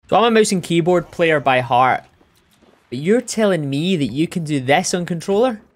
So I'm a mouse and keyboard player by heart. But you're telling me that you can do this on controller?